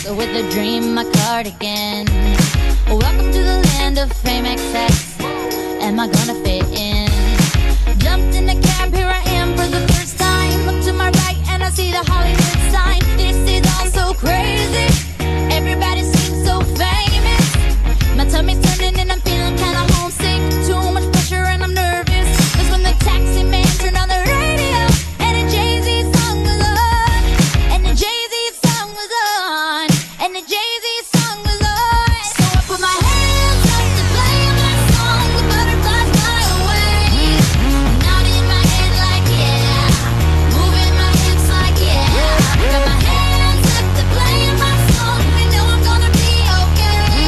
with a dream, my cardigan. Welcome to the land of fame excess. Am I gonna fit in? Jumped in the cab, here I am for the first time. Look to my right and I see the Hollywood sign. This is all so crazy. Everybody seems so famous. My tummy's turning and I'm feeling kinda homesick. Too much pressure and I'm nervous. That's when the taxi man turned on the radio and a Jay-Z song was on. And the Jay-Z song was on. And the Jay-Z song was on. So I put my hands up to play my song. The butterflies fly away. Nodding my head like yeah. Moving my hips like yeah. Got my hands up to play my song. I know I'm gonna be okay.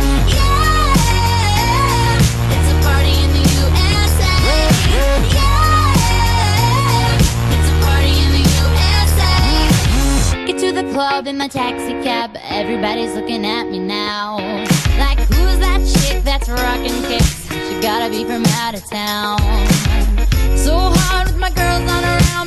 Yeah. It's a party in the USA. Yeah. It's a party in the USA. Get to the club in my taxi cab. Everybody's looking at me now. Like, who's that chick that's rocking kicks? She gotta be from out of town. So hard with my girls on around.